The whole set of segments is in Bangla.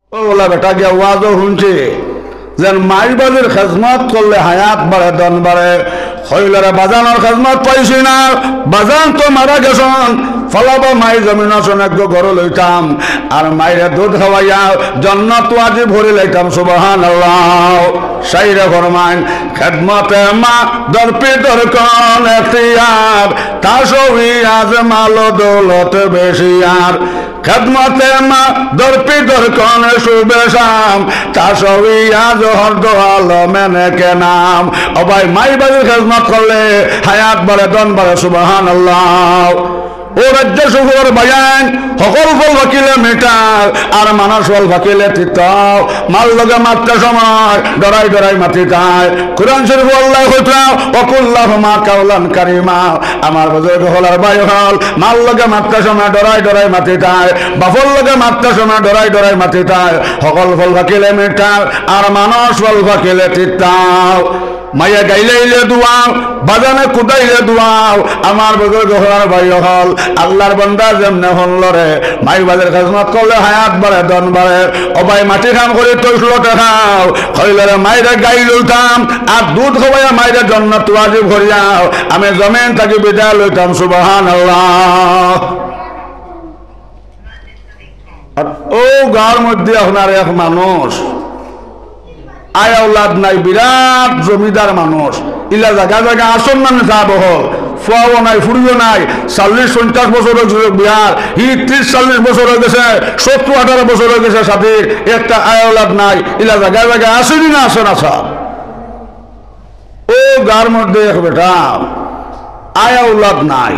ওলা বেটা গিয়া ওয়াজও শুনছে যেন মাইবাদের খেজমত করলে হায়াত বাড়ে দন বাড়ে হইলরে বাজানোর খেজমত পাইছি না বাজান তো মারা গেছন ফলাবা মাই জমিন সোনাগ্য ঘর লইতাম আর মাইরে দুধ খাওয়াইয়া জন্নত আজি ভরে লইতাম সুবহানাল্লাহ সাইরে ফরমান খেদমতে মা দরপি দরকন এখতিয়ার তাসবি আজ মালো দৌলত বেশিয়ার খেদমতে মা দরপি দরকন শুভেশাম তাসবি আজ হরদ আলমেনে কে নাম ও ভাই মাই বাড়ির খেদমত করলে হায়াত বাড়ে দন বাড়ে সুবহানাল্লাহ ও রাজ্য সুখর বায়ান সকল ফল ভাকিলে মিটার আর মানস ফল ভাকিলে তিতাও মাল লগে মাত্র সময় ডরাই ডরাই মাতি তাই কুরআন শরীফ আল্লাহ কইতাও ওয়াকুল্লাহুমা কাওলান কারীমা আমার বুজুর্গ হলার ভাই হল মাল লগে মাত্র সময় ডরাই ডরাই মাতি তাই বাফল লগে মাত্র সময় ডরাই ডরাই মাতি তাই সকল ফল ভাকিলে মিটার আর মানস ফল ভাকিলে তিতাও মাইয়া গাইলে দুয়াও বাজানে কুদাইলে দুয়াও আমার বুজুর্গ হলার ভাই হল আল্লাহর বান্দা যেমনে হলরে মাই বাজার খেজমত করলে হায়াত বাড়ে দন বাড়ে ও ভাই মাটি খাম করে তৈলতে খাও হইলরে মাইরে গাই লইতাম আর দুধ খাওয়াইয়া মাইরে জন্নত ওয়াজিব করিয়াও আমি জমিন থাকি বিদায় লইতাম সুবহানাল্লাহ। আর ও গাঁর মধ্যে আপনার এক মানুষ আয় আওলাদ নাই বিরাট জমিদার মানুষ ইলা জায়গা জায়গা আসন নামে যাব ফুয়াও নাই ফুরিও নাই 40-50 বছর হয়ে বিহার হি 30-40 বছর হয়ে গেছে 17-18 বছর হয়ে গেছে সাথে একটা আয় আওলাদ নাই ইলা জায়গা জায়গা আসেনি না আসে না সব ও গার মধ্যে এক বেটা আয় আওলাদ নাই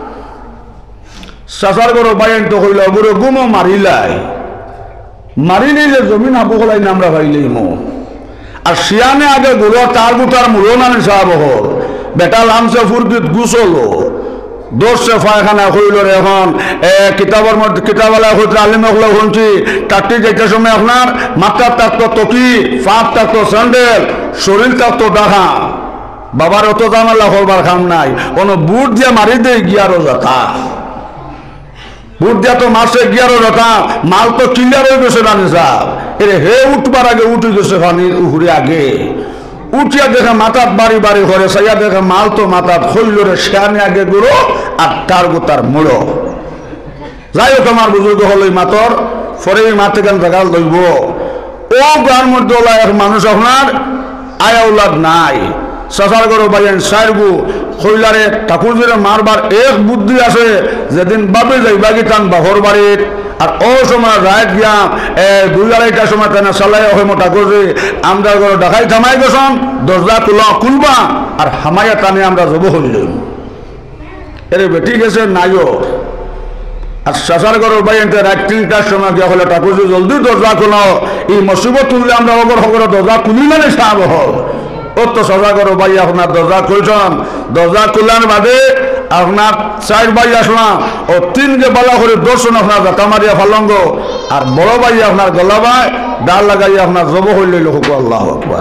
সাসার গরো বাইন তো হইল বুড়ো গুমো মারিলাই মারিনি যে জমিন আবু হলাই নামরা ভাইলেই মো আর শিয়ানে আগে গুলো তার গুতার মূল্য নানি সাহাব হল বেটা লামসে ফুরবিত গুছলো দোষে ফায়খানা হইল এখন কিতাবের মধ্যে কিতাবালা হইতে আলিমগুলো শুনছি তারটি যেতে সময় আপনার মাথার থাকতো টকি ফাঁক থাকতো স্যান্ডেল শরীর থাকতো ডাহা বাবার অত জামালা হবার খাম নাই কোনো বুট দিয়ে মারি দিয়ে গিয়ারও যাতা বুট দিয়া তো মাসে গিয়ারও যাতা মাল তো ক্লিয়ার হয়ে গেছে রানি সাহেব এরে হে উঠবার আগে উঠে গেছে পানির উহুরে আগে উঠিয়া দেখে মাথাত বাড়ি বাড়ি ঘরে সাইয়া দেখে মাল তো মাথাত হইলরে শিয়ানে আগে গুলো আর তার গোতার মুড়ো যাই হোক আমার বুজুর্গ হল এই মাতর পরে এই মাতে কেন জাগাল দইব ও গ্রামের মধ্যে এক মানুষ আপনার আয় আওলাদ নাই সাসার গরো বাইন সাইরগু হইলারে ঠাকুর জোরে মারবার এক বুদ্ধি আছে যেদিন বাবে যাইবা গিতান বাহর বাড়ির আর ও সময় রাত গিয়া 2-2:30টার সময় তেনা চালাই হয় মোটা করছে আমরা ঘর দেখাই থামাই গেছন দরজা খুলবা আর হামাইয়া টানে আমরা জব হইল এর বেটি গেছে নাইও আর শাসার ঘর বাইনতে রাত 3টার সময় গিয়া হলে ঠাকুর জলদি দরজা খুলো এই মুসিবত তুললে আমরা ওগর হগর দরজা খুলি মানে সাহাব হল ও তো সজা করো ভাই আপনার দরজা খুলছেন দরজা খুললার বাদে আপনার 4 ভাই আসলাম ও 3 কে বালা করে দর্শন আপনার জাতা মারিয়া ফালঙ্গ আর বড় ভাই আপনার গলা ভাই ডাল লাগাইয়া আপনার জব হইল হুকু আল্লাহ আকবার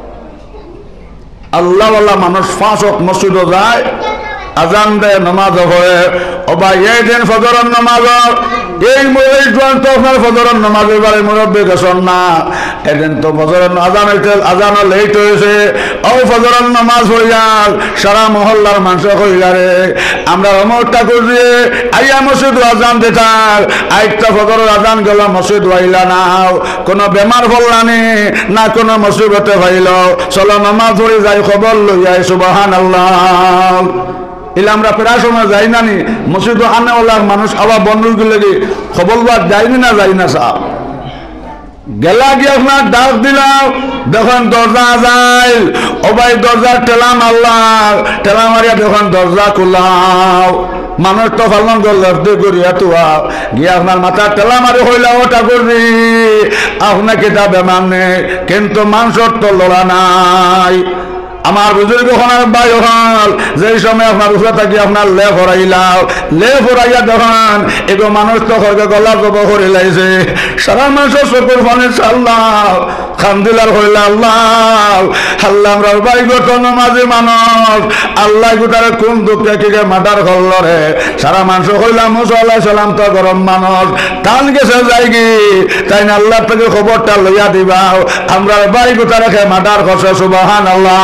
আল্লাহ আল্লাহ মানুষ 5 ওয়াক্ত মসজিদে যায় আজান দেয় নামাজ পড়ে ও ভাই এই দিন ফজরের নামাজ এই মহিলাই তো আপনার ফজরের নামাজ এবারে মুরব্বী গেছেন না এদিন তো ফজরের আজান হইতে আজান লেট হয়েছে ও ফজরের নামাজ হইয়াল সারা মহল্লার মানুষ কইলারে আমরা অমরটা করি আইয়া মসজিদ আজান দিতার আইটা ফজরের আজান গেল মসজিদ হইলা না কোনো বেমার ফললানি না কোনো মুসিবতে ভাইল চলো নামাজ পড়ে যাই খবর লইয়াই সুবহানাল্লাহ এলে আমরা প্রায় সময় যাই না নি মসজিদ আনেওয়ালার মানুষ আবার বন্ধুর লেগে খবর যাইনি না যাই না সাহ গেলা গিয়ে আপনার ডাক দিলাম দেখুন দরজা যাই ও ভাই দরজা টেলা মারলাম টেলা মারিয়া দেখুন দরজা খুলাও মানুষ তো ফালন গল্লি করিয়া তুয়া গিয়ে আপনার মাথা টেলা মারি হইলা ওটা করি আপনাকে তা বেমান নেই কিন্তু মানুষের তো লড়া নাই আমার বুজুর্গ ওখানে ভাই ওখান যেই সময় আপনার উফরা থাকি আপনার লেফ হরাইলাও লেফ হরাইয়া দেখেন এগো মানুষ তো হরকে গলা জব করে লাইছে সারা মানুষের চকুর পানি আল্লাহ খান্দিলার হইল আল্লাহ আল্লাহ আমরা ভাই গঠন মাঝে মানুষ আল্লাহ গোটারে কোন দুঃখে কি মাটার করল রে সারা মানুষ হইলাম মুসা আলাইহিস সালাম তো গরম মানুষ টান গেছে যাই কি তাই না আল্লাহ থেকে খবরটা লইয়া দিবাও আমরা ভাই গোটারে মাটার করছে সুবহানাল্লাহ।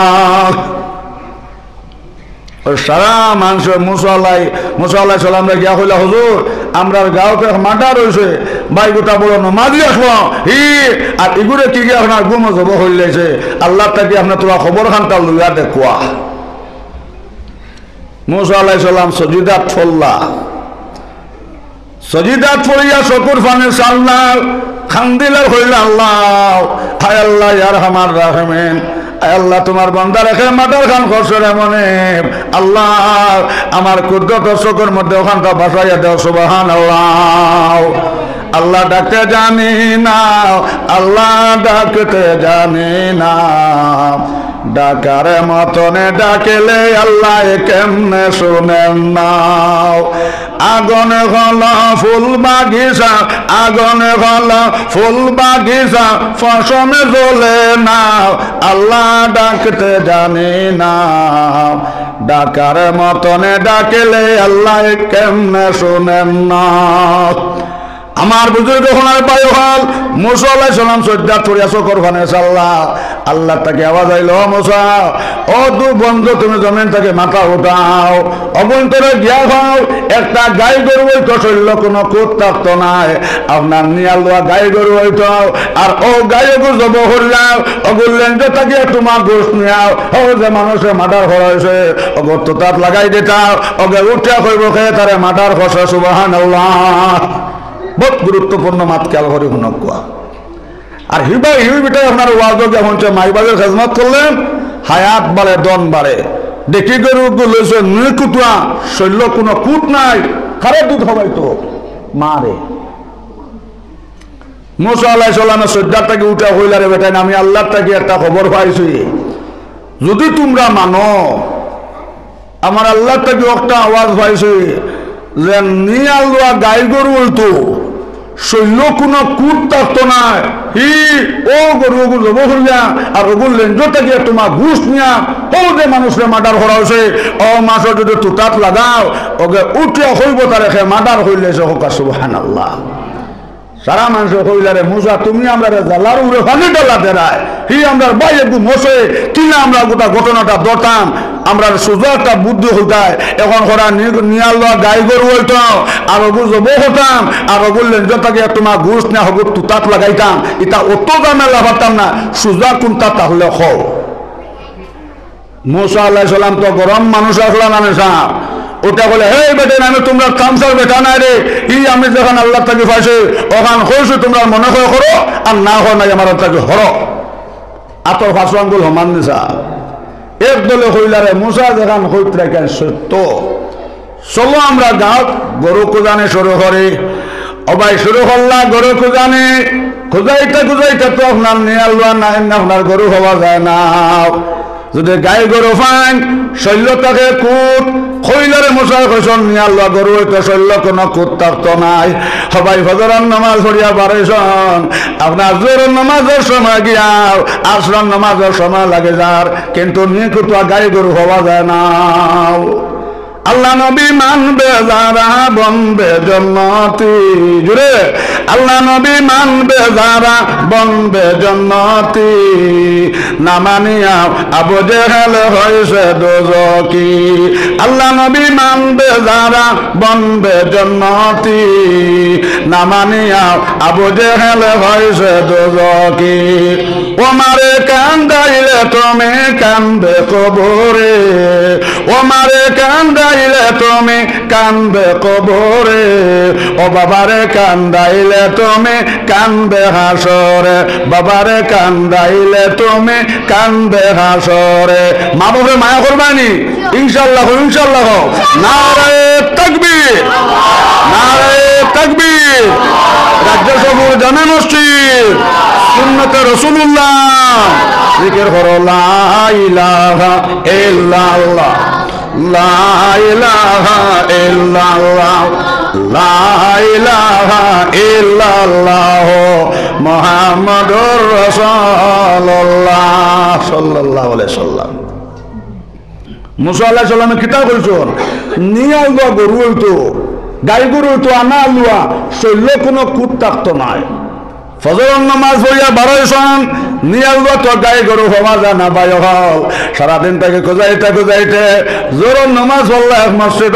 সারা মানুষ মুসা আলাইহিস সালাম গিয়া হইলা হুজুর আমরা গাঁওতে মাটা রয়েছে ভাই গোটা বড় নমাজি আসবো হি আর এগুলো কি গিয়ে আপনার গুম জব হইলেছে আল্লাহ তাকে আপনার তোরা খবর খানটা লইয়া দেখুয়া। মুসা আলাইহিস সালাম সজিদাত ফল্লা সজিদাত ফলিয়া চকুর ফানে সাল্লাহ খান্দিলার হইল আল্লাহ হায় আল্লাহ ইয়ার হামার রাহমেন আল্লাহ তোমার বান্দা রেখে মাটার খান খসরে মনে আল্লাহ আমার কুদরত চোখের মধ্যে ওখানটা বাসাইয়া দেও সুবহানাল্লাহ। আল্লাহ ডাকতে জানি না আল্লাহ ডাকতে জানি না ডাকার মতনে ডাকেলে আল্লাহ কেমনে শুনেন না আগুন হল ফুল বাগিচা আগুন হল ফুল বাগিচা ফসমে জ্বলে না আল্লাহ ডাকতে জানি না ডাকার মতনে ডাকেলে আল্লাহ কেমনে শুনেন না। আমার বুজুর্গ ওখানে ভাই হল মুসা আলাইহিস সালাম সজ্জা ছড়িয়া চোখর ফানে সাল্লাহ আল্লাহ তাকে আওয়াজ আইল মুসা ও দু বন্ধু তুমি জমিন থেকে মাথা উঠাও অভ্যন্তরে গিয়া হও একটা গাই গরু হইতো শৈল্য কোনো কুত থাকতো নাই আপনার নিয়াল দেওয়া গাই গরু হইতো আর ও গাই গরু জব হইলাও অগুললেন যে তাকে তোমার গোস নিয়াও ও যে মানুষের মাটার খরা হয়েছে অগর তো তাত লাগাই দিতাও ওকে উঠিয়া কইব খেয়ে তারে মাটার খসা সুবহানাল্লাহ। বহুত গুরুত্বপূর্ণ মাত খেয়াল করে শুনক কোয়া আর হিউবিটাই আপনার ওয়াজ যেমন মাইবাজের খেজমত করলেন হায়াত বাড়ে দন বাড়ে দেখি গরু লইছে নিকুতুয়া শৈল্য কোনো কুট নাই খারে দুধ হবাই তো মারে মুসা আলাইহিস সালামের সজ্জাটাকে উঠা হইলারে বেটাই আমি আল্লাহর থেকে একটা খবর পাইছি যদি তোমরা মানো আমার আল্লাহর থেকে একটা আওয়াজ পাইছি যে নিয়াল দেওয়া গাই গরু হইতো শৈল্য কোনো কুট থাকতো না হি ও গরু ওগুলো জব হইয়া আর ওগুলো লেঞ্জটা গিয়ে তোমার ঘুষ নিয়া ও যে মানুষের মার্ডার করা হয়েছে ও মাসে যদি তুতাত লাগাও ওকে উঠিয়া হইব তারে মার্ডার হইলে সুবহানাল্লাহ। সারা মানুষ হইলারে মুসা তুমি আমরা জালার উড়ে ফানি ডালা দেরায় হি আমরা ভাই একটু মশে কিনা আমরা গোটা ঘটনাটা দরতাম আমরা সোজা একটা বুদ্ধি হইতায় এখন ওরা নিয়াল গাই গরু হইত আর ওগুলো জব হতাম আর ওগুলো যেটাকে তোমার ঘুষ না হবো তুতাত লাগাইতাম এটা অত দামে লাভাতাম না সোজা কোনটা তাহলে হও। মুসা আলাইহিস সালাম তো গরম মানুষ আসলাম আমি সাহেব ওটা বলে হে বেটে আমি তোমরা কামসার বেটা নাই রে ই আমি যখন আল্লাহ তাকে পাইছি ওখান হয়েছে তোমরা মনে করে করো আর না হয় নাই আমার তাকে হরো আতর ফাঁসু আঙ্গুল সমান নিছা এক দলে হইলারে মুসা যখন হইত রাখেন সত্য চলো আমরা গাঁত গরু খুঁজানে শুরু করি অবাই শুরু করলা গরু খুঁজানে খুঁজাইতে তো আপনার নিয়াল নাই আপনার গরু হওয়া যায় না যদি গাই গরু ফান শৈল্যতাকে কুট খৈলারে মশাই কৈছন নিয়াল গরু হইতো শৈল্য কোনো কুট থাকতো নাই সবাই ফজরের নামাজ পড়িয়া বাড়াইছন আপনার জোরের নামাজের সময় গিয়াও আসরের নামাজের সময় লাগে যার কিন্তু নিকুটা গাই গরু হওয়া যায় না। আল্লাহ নবী মানবে যারা বনবে জন্নতি জুড়ে আল্লাহ নবী মানবে যারা বনবে জন্নতি না মানিয়া আবু জেহেল হয়েছে দোজকি আল্লাহ নবী মানবে যারা বনবে জন্নতি না মানিয়া আবু জেহেল হয়েছে দোজকি ওমারে কান্দাইলে তুমি কান্দে কবরে ওমারে কান্দাইলে তুমি কান্দে কবরে ও বাবারে কান্দাইলে তুমি কান্দে হাসরে বাবারে কান্দাইলে তুমি কান্দে হাসরে মা বাবা মায়া করবানি ইনশাআল্লাহ ইনশাআল্লাহ নারে তাকবীর নারে তাকবীর রাজ্য সবুর জামে মসজিদ সুন্নতে রাসূলুল্লাহ জিকির করো লা ইলাহা ইল্লাল্লাহ লা ইলাহা ইল্লাল্লাহ লা ইলাহা ইল্লাল্লাহ মুহাম্মাদুর রাসূলুল্লাহ সাল্লাল্লাহু আলাইহি সাল্লাম। মুসা আলাইহিস সালামে কিতাব কইছেন নিয়া গরু হইতো গাই গরু হইতো আনা আলুয়া শৈল কোনো কুট থাকতো নাই। ফজরের নামাজ পড়িয়া বারোইছন নিয়া তো গাই গরু হওয়া যায় না বাই হল সারাদিন তাকে খোঁজাইতে জোরের নামাজ পড়লে এক মসজিদ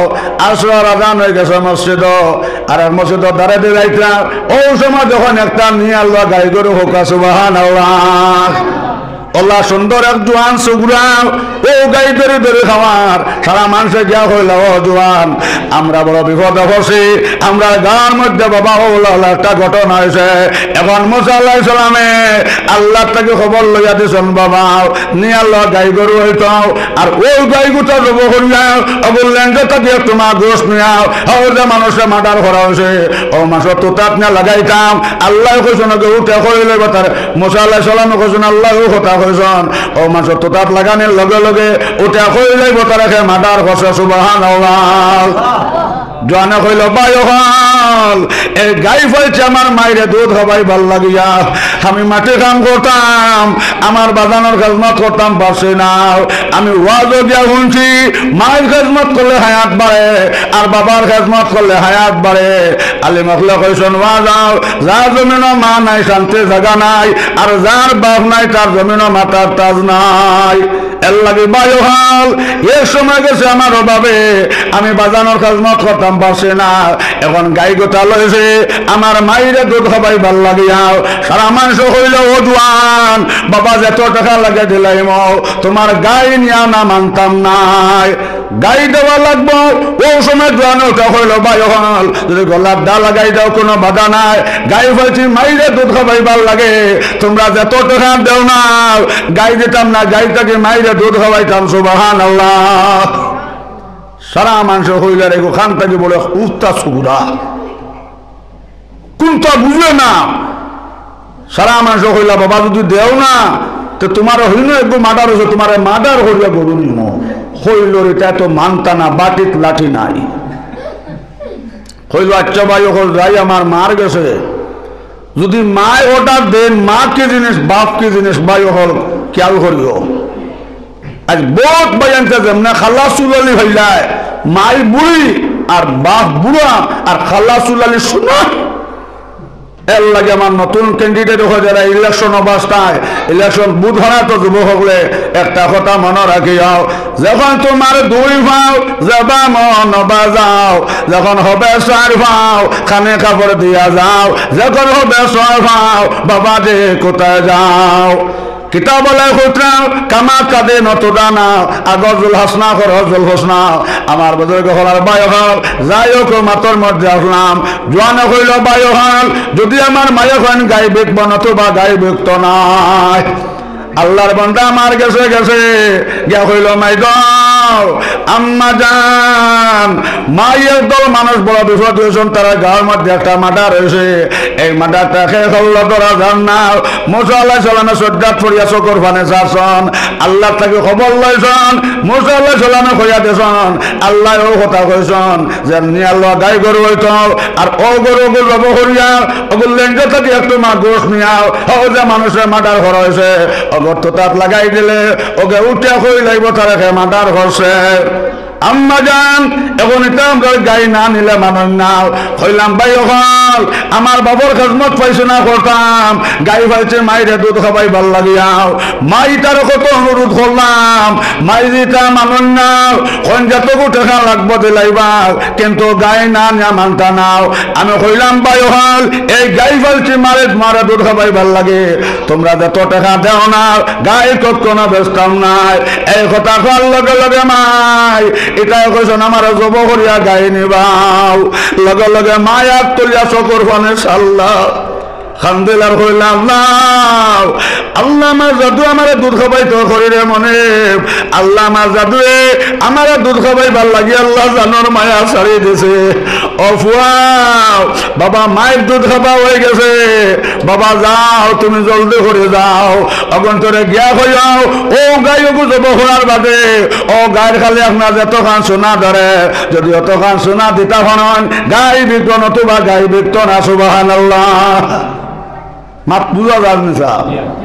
আসর আজান হয়ে গেছে মসজিদ আর এক মসজিদ দাঁড়াতে যাইতা ও সময় যখন একটা নিয়ে আল্লাহ গাই গরু হোক সুবহানাল্লাহ আল্লাহ সুন্দর এক জোয়ান সুগুরা ও গাই ধরে ধরে খাওয়ার সারা মানুষে গিয়া হইল ও জোয়ান আমরা বড় বিপদে পড়ছি আমরা গাঁর মধ্যে বাবা হল্লা একটা ঘটনা হয়েছে। এখন মুসা আলাইহিস সালামে আল্লাহ থেকে খবর লইয়া দিছেন বাবা নিয়ে আল্লাহ গাই গরু হইতাও আর ওই গাই গুটা জব করিয়াও বললেন যে তাকে তোমার গোস নিয়াও যে মানুষের মার্ডার করা হয়েছে ও মাসের তো তাপ না লাগাইতাম আল্লাহ কইছেন উঠে কইলে কথার মুসা আলাইহিস সালামে কইছেন আল্লাহ কথা ও মাসের তো তাপ লাগানোর লগে লগে উঠে কইলে তারাকে মার্ডার করছে সুবহানাল্লাহ। জোয়ানে কইল বাই হল এই গাই ফলছে আমার মাইরে দুধ হবাই ভাল লাগিয়া আমি মাটি কাম করতাম আমার বাজানোর খেজমত করতাম পারছি না আমি ওয়াজও দিয়া শুনছি মায়ের খেজমত করলে হায়াত বাড়ে আর বাবার খেজমত করলে হায়াত বাড়ে। আলী মখলে কইছেন ওয়াজাও যার জমিনও মা নাই শান্তি জায়গা নাই আর যার বাপ নাই তার জমিনও মাতার তাজ নাই। এর লাগে বাই হল এর সময় গেছে আমার অভাবে আমি বাজানোর খেজমত করতাম পারছি না এখন গাই গোটা লইছে আমার মাইরে দুধ হবাই ভাল লাগিয়াও সারা মানুষ হইল ও জোয়ান বাবা যত টাকা লাগে দিলাইম তোমার গাই নিয়া না মানতাম নাই গাই দেওয়া লাগবো ও সময় জোয়ান ওটা হইল বাই হল যদি গলার ডা লাগাই দাও কোনো বাধা নাই গাই বলছি মাইরে দুধ হবাই ভাল লাগে তোমরা যত টাকা দেও না গাই দিতাম না গাইটাকে মাইরে দুধ হবাইতাম সুবহানাল্লাহ। সারা মানুষ হইলার এগো খান থেকে বলে উত্তা সুগুরা কোনটা বুঝলে না সারা মানুষ হইলা বাবা যদি দেও না তো তোমার হইল একটু মার্ডার হয়েছে তোমার মার্ডার হইয়া গরু নিম হইল এটা তো মানতা না বাটিত লাঠি নাই হইল আচ্ছা ভাই ওখানে যাই আমার মার গেছে যদি মায় অর্ডার দেন মা কি জিনিস বাপ কি জিনিস ভাই হল খেয়াল করিও। আজ বহুত বায়ানতে যেমন খালা চুলালি হইলায় মাই বুড়ি আর বাপ বুড়া আর খালা চুলালি শোনা এর লাগে আমার নতুন ক্যান্ডিডেট হয়ে যারা ইলেকশন অবস্থায় ইলেকশন বুথ হারা তো যুব হলে একটা কথা মনে রাখিয়াও যখন তোমার দুই ভাও যাবা মন বাজাও যখন হবে চার ভাও খানে কাপড় দিয়া যাও যখন হবে ছয় ভাও বাবা দে কোথায় যাও কিতাব বলে খুঁজলাম কামা কাদে নতুদা নাও আগজুল হাসনা খরজুল হোসনা আমার বুজুর্গ হলার বায়ু হল যাই হোক মাতর মধ্যে আসলাম জোয়ানে হইল বায়ু হল যদি আমার মায়ে হন গাই বিকব নতুবা গাই বিকত নাই আল্লাহর বান্দা আমার গেছে গিয়া হইল মাই দাও আম্মা জান মায়ের দল মানুষ বড় বিপদ হয়েছেন তারা গাঁর মধ্যে একটা মার্ডার হয়েছে এই মার্ডারটা খেয়ে হল্লা তোরা জান না মুসা আলাইহিস সালামে সজ্জাত পড়িয়া চকর ফানে যাচ্ছেন আল্লাহ তাকে খবর লইছেন মুসা আলাইহিস সালামে কইয়া দিয়েছেন আল্লাহ ও কথা কইছেন যে নিয়ে আল্লাহ গাই গরু হইত আর ও গরু জব করিয়া ওগুলো লেঙ্গে থেকে একটু মা গোস নিয়াও ও যে মানুষের মার্ডার করা হয়েছে অগর তো তাপ লাগাই দিলে ওকে উঠে কই লাগবো তারা মার্ডার করছে। আম্মা জান এখন এটা আমরা গাই না নিলে মানুষ নাও হইলাম ভাই হল আমার বাবার খেজমত পাইছে না করতাম গাই পাইছে মাইরে দুধ খাবাই ভাল লাগিয়াও মাই তার কত অনুরোধ করলাম মাই দিতা মানুষ নাও কোন যতটুকু টাকা লাগবো দিলাইবা কিন্তু গাই না নিয়া মানতা নাও আমি কইলাম ভাই হল এই গাই পাইছে মারে দুধ খাবাই ভাল লাগে তোমরা যত টাকা দেও না গাই কখনো বেচতাম নাই এই কথা কর লগে লগে মাই এটাই কইছেন আমার জব করিয়া গাই নিবাও লগে লগে মায়া তুলিয়া চকর ফানে সাল্লাহ খান্দিলার কইলাম না আল্লাহ আমার জাদু আমার দুধ খাবাই তো শরীরে মনে আল্লাহ আমার জাদুয়ে আমার দুধ খাবাই ভাল লাগি আল্লাহ জানোর মায়া ছাড়ি দিছে ও ও ফুয়াও বাবা মায়ের দুধ খাবা হয়ে গেছে বাবা যাও তুমি জলদি করে যাও অগন্তরে গিয়া হইয়াও ও গাই জব হওয়ার বাদে ও গায়ের খালি আপনার যতখান সোনা ধরে যদি অতখান সোনা দিতা হন গাই বিক্ত নতুবা গাই বিক্ত না সুবহানাল্লাহ মাত বুঝা যান সাহ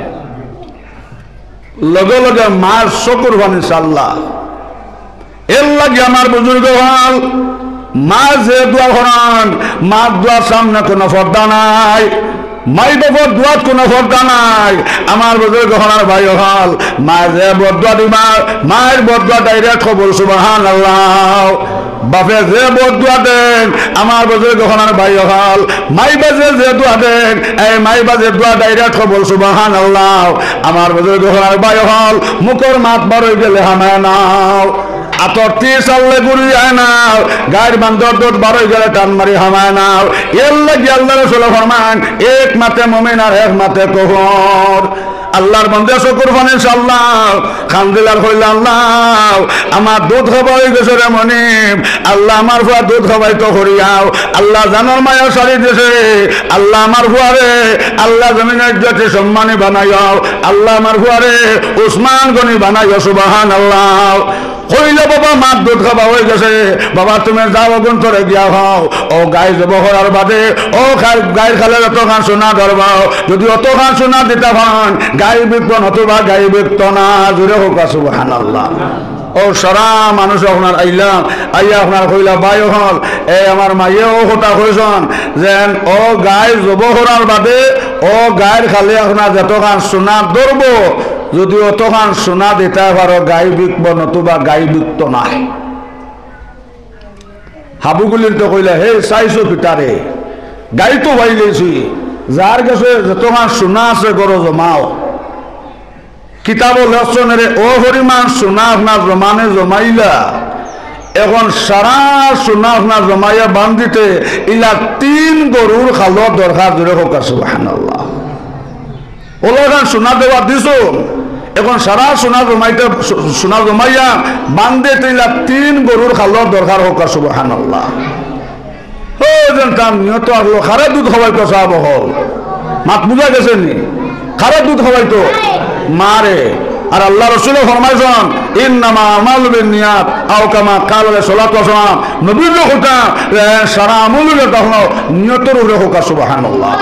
লগে লগে মার শকুর বানি সাল্লাহ এর লাগে আমার বুজুর্গ হল মা যে দোয়া করান মা দোয়ার সামনে কোনো পর্দা নাই মাই বাবার দোয়াত কোনো পর্দা নাই আমার বুজুর্গ হলার ভাই হল মা যে বদুয়া দিবা মায়ের বদুয়া ডাইরেক্ট কবুল সুবহানাল্লাহ বাপে যে বদুয়া দেন আমার বুজুর্গ হলার ভাই হল মাই বাজে যে দোয়া দেন এই মাই বাজে দোয়া ডাইরেক্ট কবুল সুবহানাল্লাহ আমার বুজুর্গ হলার ভাই হল মুখর মাত বার হয়ে গেলে হামায় নাও আতরটি চাললে গুড়ি যায় নাও গায়ের বান্ধব দুধ বারোই গেলে টান মারি হামায় নাও এর লাগে আল্লাহ রাসূল ফরমান এক মাতে মুমিন আর এক মাতে কাফের আল্লাহর বান্দা শুকর বানি ইনশাআল্লাহ খানদিলার কইলা আল্লাহ আমার দুধ খাওয়াই গেছে রে মনিব আল্লাহ আমার ফুয়া দুধ খাওয়াই তো করিয়াও আল্লাহ জানার মায়া সারি দিয়েছে আল্লাহ আমার ফুয়ারে আল্লাহ জমিনের জাতি সম্মানী বানাইও আল্লাহ আমার ফুয়ারে উসমান গনি বানাইও সুবহানাল্লাহ কইলে বাবা মার দুধ খাওয়া হয়ে গেছে বাবা তুমি যাও অগন্তরে গিয়া হও ও গাই যাব হওয়ার বাদে ও গায়ের খালে অতখান সোনা ধরবাও যদি অতখান সোনা দিতে হন গাই বিকব নতুবা গাই বিকত না জুড়ে হোক সুবহানাল্লাহ ও সারা মানুষ আপনার আইলাম আইয়া আপনার কইলা বাই হল এই আমার মাইয়েও কথা কইছন যেন ও গাই জব হওয়ার বাদে ও গায়ের খালে আপনার যতখান সোনা ধরবো যদি অতখান সোনা দিতে পারো গাই বিকব নতুবা গাই বিকত না হাবুগুলির তো কইলা হে চাইছো পিতারে গাই তো ভাই গেছি যার কাছে যতখান সোনা আছে গরো জমাও কিতাব লক্ষণের ও পরিমাণ সোনা আপনার জমানে জমাইলা এখন সারা সোনা আপনার জমাইয়া বান্ধিতে ইলা 3 গরুর খালো দরকার জোরে হোক সুবহানাল্লাহ ওলাখান সোনা দেওয়া দিছো এখন সারা সোনা জমাইয়া বান্ধে তিলা 3 গরুর খালো দরকার হোক সুবহানাল্লাহ ও যেন তার নিয়ত আসলো খারে দুধ খাওয়াইতো সাহাব হল মাত বুঝা গেছে নি খারে দুধ খাওয়াইতো মারে আর আল্লাহ রাসূল ফরমাইছেন ইন্নামা আমালু বিন্নিয়াত আও কামা ক্বালা সাল্লাল্লাহু আলাইহি ওয়াসাল্লাম নবীর কথা সারা আমলের তখন নিয়তের উপরে হোক সুবহানাল্লাহ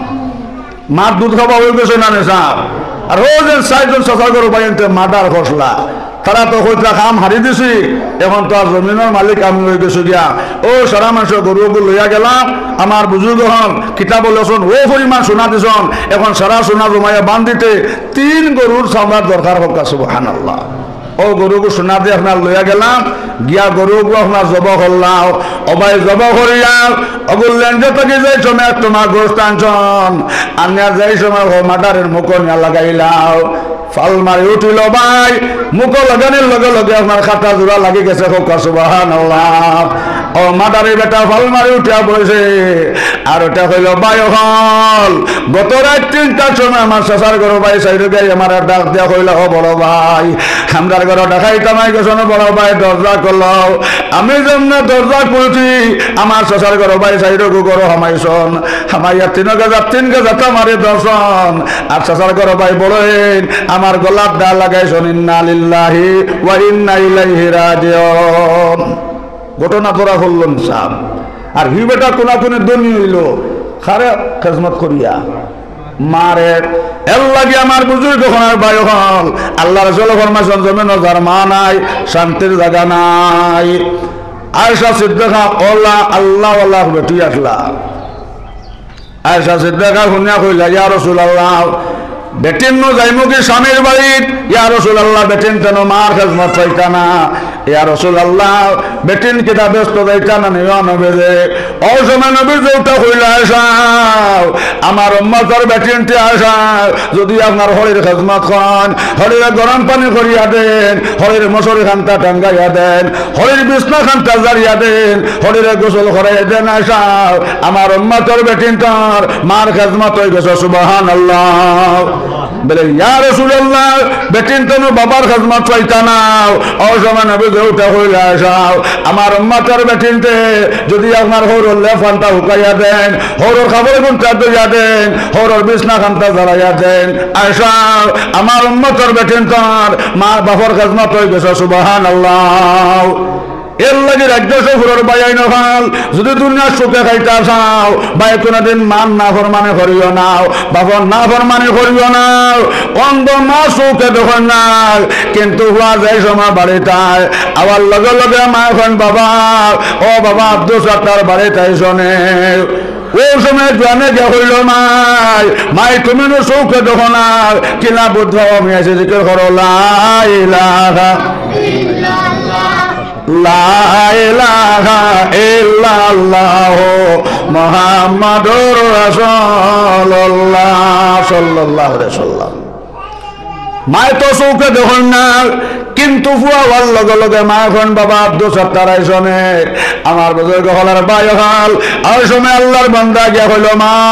মার দুধ খাওয়া হয়ে গেছে না নেশা আর রোজের 6 জন সফর করো বাইনতে মাদার খসলা তারা তো কইতরা কাম হারি দিছি এখন তো আর জমিনের মালিক আমি হয়ে গেছি গিয়া ও সারা মানুষ গরুগুলো লইয়া গেলাম আমার বুজুর্গ হন কিতাব লসন ও পরিমাণ সোনা দিছন এখন সারা সোনা জমাইয়া বান্ধিতে 3 গরুর সামলার দরকার হোক সুবহানাল্লাহ ও গরুকে সোনা দিয়ে আপনার লইয়া গেলাম গিয়া গরুকে আপনার জব করলাম অবাই জব করিয়া অগুলেন যে তাকে যাই সময় তোমার গোস্ত আনছন আনিয়া যাই সময় মাটারের মুখ নিয়া লাগাইলাও ফাল মারি উঠিল ভাই মুখ লাগানোর লগে লগে আপনার খাতা জোড়া লাগি গেছে হোক সুবহানাল্লাহ ও মাটারি বেটা ফাল মারি উঠিয়া বলেছে আর ওটা হইল ভাই হল গত রাত 3টার সময় আমার শ্বশুর ঘর ভাই সাইড গাই আমার ডাক দিয়া কইল ও বড় ভাই আমরার ঘর ডাকাই তামাই গেছে বড় ভাই দরজা করলো আমি যেমন দরজা করছি আমার শ্বশুর ঘর ভাই সাইড ঘর হামাইছন হামাইয়া 3 গেজা মারে দর্শন আর শ্বশুর ঘর ভাই বলেন আমার গলার দা লাগাইছন ইন্না লিল্লাহি ওয়া ইন্না ইলাইহি রাজিউন ঘটনা তোরা হল্লন সাহেব আর হি বেটা কোনাকুনি দনি হইল খারে খেজমত করিয়া মারে এর লাগে আমার বুজুর্গ হনার ভাই হল আল্লাহ রাসূল ফরমাইছেন জমিনে যার মা নাই শান্তির জায়গা নাই আয়েশা সিদ্দিকা ওলা আল্লাহ ওয়াল্লাহ বেটি আসলা আয়েশা সিদ্দিকা শুনিয়া কইলা ইয়া রাসূলুল্লাহ বেটিন নো যাইমু কি স্বামীর বাড়িত ইয়া রাসূলুল্লাহ বেটিন তেন মার খেজমত পাইতা না ইয়া রাসূলুল্লাহ বেটিন কিতা ব্যস্ত যাইতা না নিও নবে যে ও সময় নবী যেটা কইলা আয়েশা আমার উম্মতের বেটিনটি আয়েশা যদি আপনার হরির খেজমত করেন হরির গরম পানি করিয়া দেন হরির মশারি খান্তা টাঙ্গাইয়া দেন হরির বিছনা খান্তা জারিয়া দেন হরির গোসল করাইয়া দেন আয়েশা আমার উম্মতের বেটিনটার মার খেজমত হয়ে গেছে সুবহানাল্লাহ বলে ইয়া রাসূলুল্লাহ বেটিন তুমি বাবার খিদমত পাইতা নাও ও সময় নবী উঠা হইলা যাও আমার উম্মতের বেটিনতে যদি আপনার হরর লেফানটা হুকাইয়া দেন হরর খাবার গুনটা দইয়া দেন হরর বিছনা খানটা জ্বালাইয়া দেন আয়সা আমার উম্মতের বেটিন তার মা বাবার খিদমত হয়ে গেছে সুবহানাল্লাহ এর লাগে রাজ্য সফরের বাইন হল যদি দুনিয়ার সুখে খাইতে চাও বাই কোনদিন মান না ফরমানে করিও নাও বাবার না ফরমানে করিও নাও অন্ধ মা সুখে দেখুন না কিন্তু হওয়া যায় সময় বাড়িটায় আবার লগে লগে মা এখন বাবা ও বাবা আব্দুল সত্তার বাড়িটাই শোনে ওই সময় জানে গে হইল মাই তুমি চৌকে দেখো না কিনা বুদ্ধ আমি আছে জিকির করো লা ইলাহা লা ইলাহা ইল্লাল্লাহ মুহাম্মাদুর রাসূলুল্লাহ সাল্লাল্লাহু আলাইহি ওয়াসাল্লাম মাই তো চৌকে দেখুন না কিন্তু ফুয়াওয়ার লগে লগে মা এখন বাবা আব্দুল সত্তার আইসনে আমার বুজুর্গ হলার বাই হল আর সময় আল্লাহর বান্দা গিয়া হইল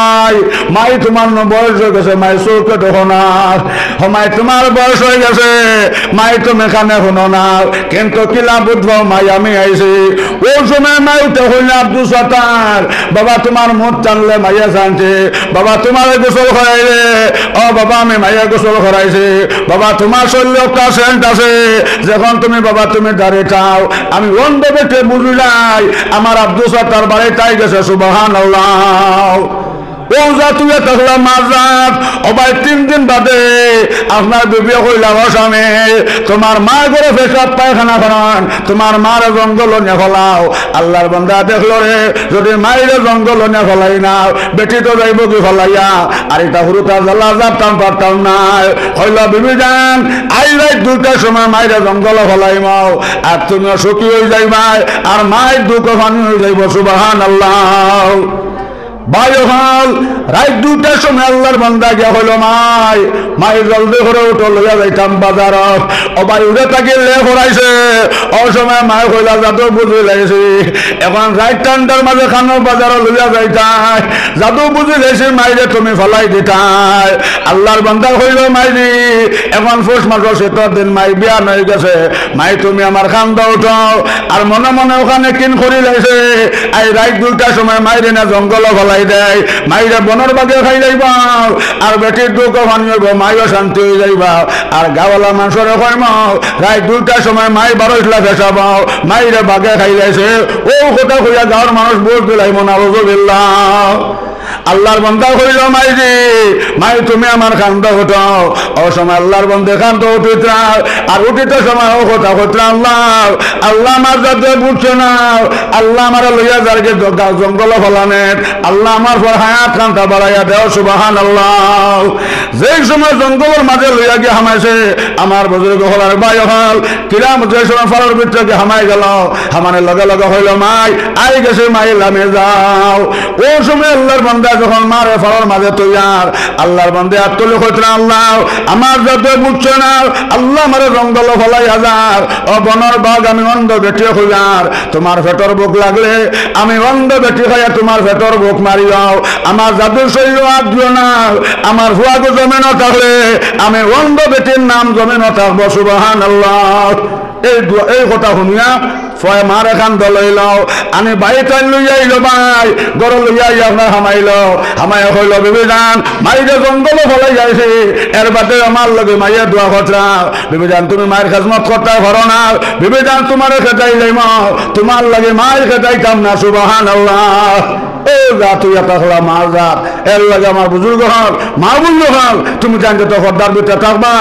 মাই তোমার বয়স হয়ে গেছে মাই চৌকে দেখো না মাই তোমার বয়স হয়ে গেছে মাই তুমি এখানে শুনো না কিন্তু কিলা বুঝবো মাই আমি আইছি ওই সময় মাই উঠে হইল আব্দুল সত্তার বাবা তোমার মুখ টানলে মাইয়া জানছে বাবা তোমার গোসল করাইলে ও বাবা আমি মাইয়া গোসল করাইছি বাবা তোমার শরীরে একটা সেন্ট আছে যখন তুমি বাবা তুমি দাঁড়িয়ে চাও আমি অন্ধ দেখে বুঝলাই আমার আব্দুল সত্তার বাড়িটাই গেছে সুবহানাল্লাহ ও জাতুয়ে থাকলাম মাজাত ওবাই 3 দিন বাদে আপনার বিবি কইলা স্বামী তোমার মা ঘরে পেশাব পায়খানা করান তোমার মার জঙ্গল নিয়ে ফলাও আল্লাহর বান্দা দেখলো রে যদি মাইরে জঙ্গল নিয়ে ফলাই না বেটি তো যাইব কি ফলাইয়া আর এটা হুরুতা জ্বালা যাতাম পারতাম না কইলা বিবি যান আই রাত 2টার সময় মাইরে জঙ্গল ফলাই মাও আর তুমিও সুখী হয়ে যাইবা আর মায়ের দুঃখ পানি হয়ে যাইব সুবহানাল্লাহ ভাই হল রাত 2টার সময় আল্লাহর বান্দা গিয়া হইল মাই জলদি করে উঠো লইয়া যাইতাম বাজার ও ভাই উঠে তাকে লে ফরাইছে ও সময় মায় কইলা যাদু বুঝি লাইছি এখন রাত টান্ডার মাঝে খানো বাজার লইয়া যাইতাই যাদু বুঝি লাইছি মাইরে তুমি ফলাই দিতাই আল্লাহর বান্দা হইল মাইরি এখন ফুস মাসের 7 দিন মাই বিয়া হয়ে গেছে মাই তুমি আমার খান্দা উঠো আর মনে মনে ওখানে কিন করি লাইছে এই রাত 2টার সময় মাইরে না জঙ্গল ফলাই দেয় মাইরা বনের বাগে খাই যাইবা আর বেটির দুঃখ পানি হইব মাইও শান্তি হয়ে যাইবা আর গাওয়ালা মানুষের কইমাও রাত 2টার সময় মাই 12 লাখ এসাবাও মাইরা বাগে খাই যাইছে ও কথা কইয়া গাঁর মানুষ বুঝ দিলাই নাউযুবিল্লাহ আল্লাহর বান্দা কইল মাই তুমি আমার খান্দা উঠাও ও সময় আল্লাহর বান্দা খান্দা উঠিতা আর উঠিতে সময় ও কথা কইতা আল্লাহ আমার যাতে বুঝছে না আল্লাহ আমার লইয়া যারকে জঙ্গল ফলানে আল্লাহ আমার পর হায়াত খানটা বাড়াইয়া দেও সুবহানাল্লাহ যেই সময় জঙ্গলের মাঝে লইয়া গিয়ে হামাইছে আমার বুজুর্গ হলার বাই হল কিরাম যে সময় ফলের ভিতরে হামাই গেল হামানের লগে লগে হইল মাই আই গেছে মাই লামে যাও ও সময় আল্লাহর বান্দা যখন মারে ফলের মাঝে তৈয়ার আল্লাহর বান্দা আত্মলে কইতেন আল্লাহ আমার যাতে বুঝছে না আল্লাহ আমার জঙ্গল ফলাই হাজার ও বনর বাঘ আমি অন্ধ বেটি হইয়ার তোমার পেটর বুক লাগলে আমি অন্ধ বেটি খাইয়া তোমার পেটর বুক মারিও আমার জাদুর শরীর হাত দিও না আমার ফুয়াগো জমিনও থাকলে আমি অন্ধ বেটির নাম জমিনও থাকবো সুবহানাল্লাহ এই কথা শুনিয়া ফয় মার এখান দলইল আমি বাড়িতে লইয়া আইল ভাই গড় লইয়া আই আপনার হামাইল হামাই হইল বিবি যান মাইরে জঙ্গল ফলাই যাইছে এর বাদে আমার লগে মাইয়া দোয়া খতরা বিবি যান তুমি মায়ের খেজমত করতে পারো না বিবি যান তোমার খেতাই যাইম তোমার লাগে মায়ের খেতাইতাম না সুবহানাল্লাহ ও জাত থাকলা মা জাত এর লাগে আমার বুজুর্গ হল মা বুঝলো হল তুমি জানতে তো খদ্দার ভিতরে থাকবা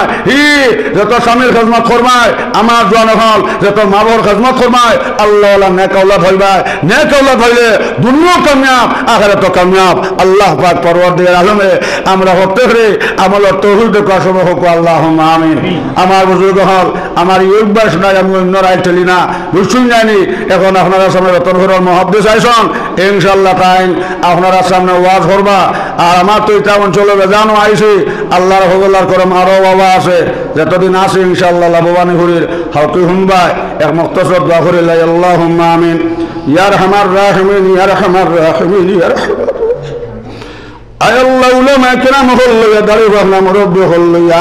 যত স্বামীর খেজমত করবাই আমার জোয়ান হল যত মা বাবার খেজমত করবাই আল্লাহ নেক औलाद হইবা নেক औलाद হইলে দুনিয়াও কামিয়াব আখিরাতও কামিয়াব আল্লাহ পাক পরওয়ারদিগার আলমে আমরা হতে করে আমল তৌহিদ কসম হোক আল্লাহুম্মা আমিন আমার বুজুর্গ হল আমার ইউব বাস নাই আমি অন্য রাইট চলি না বুঝছুন জানি এখন আপনারা সামনে রতন ঘরের মুহাদ্দিস আইছন ইনশাআল্লাহ তাইন আপনারা সামনে ওয়াজ করবা আর আমার তো এটা অঞ্চলে বেজানো আইছি আল্লাহর ফজলার করম আরো বাবা আছে যতদিন আছে ইনশাআল্লাহ লাভবান হরির হকি হুমবা এক মুক্তসর দোয়া করে লাই আল্লাহুম্মা আমিন ইয়া আরহামার রাহিমিন ইয়া আরহামার রাহিমিন ইয়া আল্লাহ উলামা কেরাম হল লইয়া দাঁড়িয়ে ভাবনা মুরব্বী হল লইয়া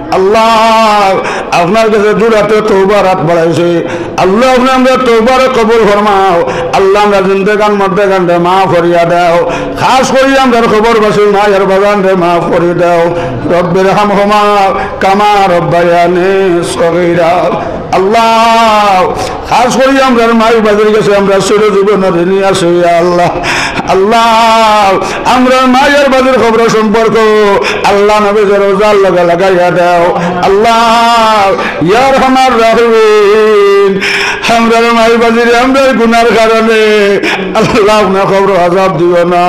আল্লাহ আপনার কাছে দুরাতে তওবার হাত বাড়াইছে আল্লাহ আপনি আমরা তওবার কবুল ফরমাও আল্লাহ আমরা জিন্দেগান মর্দেগান রে মাফ করিয়া দাও খাস করি আমরা খবর বাসি মায়ের বাগান রে মাফ করিয়া দাও রব্বির হামহুমা কামা রব্বায়ানি সগীরা আল্লাহ খাস করি আমরা মাই বাজার গেছে আমরা ছিল জীবনের নিয়ে আসি আল্লাহ আল্লাহ আমরা মায়ের বাজার খবর সম্পর্ক আল্লাহ নবীর রোজার লাগা লাগাইয়া দাও আল্লাহ ইয়া রহমান রহিম আমরা মাই বাজার আমরা গুনার কারণে আল্লাহ আপনার খবর আযাব দিও না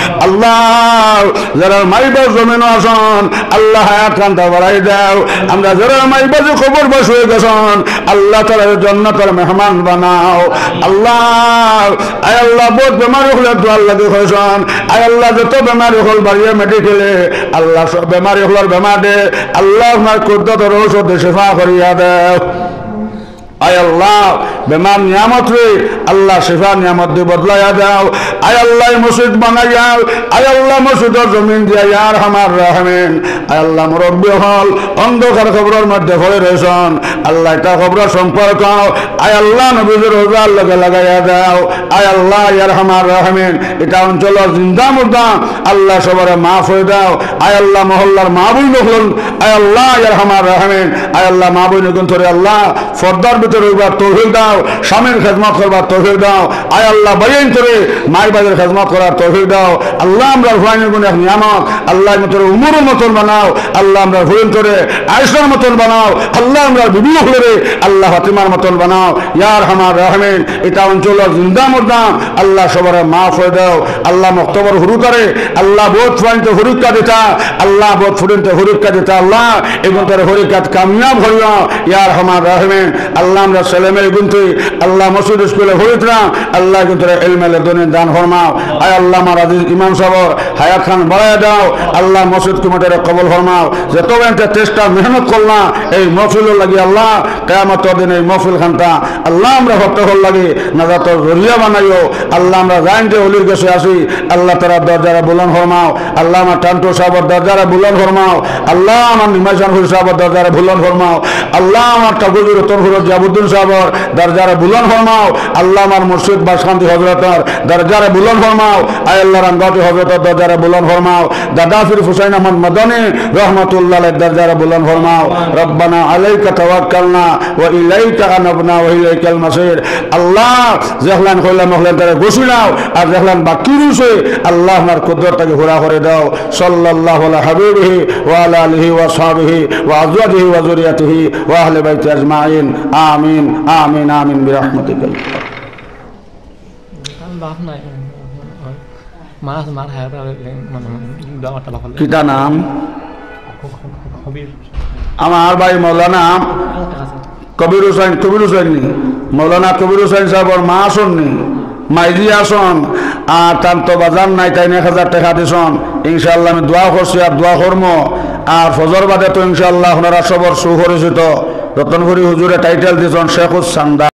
আল্লাহ যারা মাই বাজ জমিন আসন আল্লাহ হায়াত কান্তা বাড়াই দাও আমরা যারা মাই বাজার খবর বাস হয়ে গেছন আল্লাহ তাআলার জান্নাতের মেহমান বানাও আল্লাহ আয় আল্লাহ বহুত বেমার হলে দোয়া লাগে হইছন আয় আল্লাহ যত বেমার হল বাড়িয়ে মেডিকেলে আল্লাহ সব বেমার হলার বেমার দে আল্লাহ আপনার কুদরতের ঔষধ শিফা করিয়া দাও আয় আল্লাহ বেমার নিয়ামত রে আল্লাহ শিফা নিয়ামত দিয়ে বদলাইয়া দাও আয় আল্লাহ মসজিদ বানাইয়া আয় আল্লাহ মসজিদের জমিন দিয়া ইয়ার আমার রহমান আয় আল্লাহ মুরব্বী হল অন্ধকার খবরের মধ্যে পড়ে রয়েছেন আল্লাহ এটা খবরের সম্পর্ক আয় আল্লাহ নবীর রোজার লগে লাগাইয়া দাও আয় আল্লাহ ইয়ার আমার রহমান এটা অঞ্চলের জিন্দা মুর্দা আল্লাহ সবার মাফ হয়ে দাও আয় আল্লাহ মহল্লার মা বই নকলন আয় আল্লাহ ইয়ার আমার রহমান আয় আল্লাহ মা বই নকন ধরে আল্লাহ ফর্দার ভিতরে রইবার তৌফিক দাও স্বামীর খেদমত করবার তৌফিক দাও আয় আল্লাহ বাইন করে মাই বাজার খেদমত করার তৌফিক দাও আল্লাহ আমরা হুয়াইনের গুণ এক নিয়ামত আল্লাহ মতন উমরের মতন বানাও আল্লাহ আমরা হুয়েন করে আয়েশার মতন বানাও আল্লাহ আমরা বিবি হলে আল্লাহ ফাতিমার মতন বানাও ইয়ার হামার রহমান এটা অঞ্চলের জিন্দা মুর্দাম আল্লাহ সবার মাফ হয়ে দাও আল্লাহ মক্তবর হুরু করে আল্লাহ বোধ ফাইনতে হুরুক্কা দিতা আল্লাহ বোধ ফুরিনতে হুরুক্কা দিতা আল্লাহ এবং তার হরিকাত কামিয়াব হইয়া ইয়ার হামার রহমান আল্লাহ আমরা ছেলেমেয়ে গুনতে আল্লাহ মসজিদ স্কুলে হইতরা আল্লাহ কিন্তু এলমেলে দনের দান ফরমাও আয় আল্লাহ আমার আজিজ ইমাম সাহেব হায়াত খান বাড়ায় দাও আল্লাহ মসজিদ কমিটির কবুল ফরমাও যত বেনতে চেষ্টা মেহনত করলা এই মহফিল লাগি আল্লাহ কিয়ামত দিন এই মহফিল খানটা আল্লাহ আমরা হত্যা হল লাগি নাজাতর জরিয়া বানাইও আল্লাহ আমরা জানতে ওলির কাছে আসি আল্লাহ তারা দরজারা বুলন ফরমাও আল্লাহ আমার টান্টু সাহেবের দরজারা বুলন ফরমাও আল্লাহ আমার নিমাইজান হুর সাহেবের দরজারা বুলন ফরমাও আল্লাহ আমার ঠাকুর তরফুর জাবুদ্দিন সাহেবের দরজারা বুলন ফরমাও আল্লাহ আমার মুর্শিদ বাসকান্তি হযরতের দরজারা বুলন ফরমাও আয় আল্লাহ রাঙ্গাতি হযরতের দরজারা বুলন ফরমাও দাদা ফির হুসাইন আহমদ মাদানী রাহমাতুল্লাহ আলাইহি দরজারা বুলন ফরমাও রব্বানা আলাইকা তাওয়াক্কালনা ওয়া ইলাইকা আনাবনা ওয়া ইলাইকাল মাসির আল্লাহ যেহলান কইলা মহলান তারে গোসিলাও আর যেহলান বাকি রইছে আল্লাহ আমার কুদরতকে পুরা করে দাও সাল্লাল্লাহু আলা হাবিবিহি ওয়া আলা আলিহি ওয়া সাহবিহি ওয়া আজওয়াজিহি ওয়া যুরিয়াতিহি ওয়া আহলি বাইতি আজমাইন আমিন আমিন আমিন বিরহমাতিকা কিতা নাম আমার ভাই মৌলানা কবির হুসাইন নি মৌলানা কবির হুসাইন সাহেবর মা আসননি মাইজি আসন আর তার তো বাজার নাই তাই 1000 টাকা দিছন ইনশাআল্লাহ আমি দোয়া করছি আর দোয়া করবো আর ফজর বাদে তো ইনশাআল্লাহ আপনারা সবর সুপরিচিত রতনপুরি হুজুরে টাইটেল দিছন শেখুস সান্দা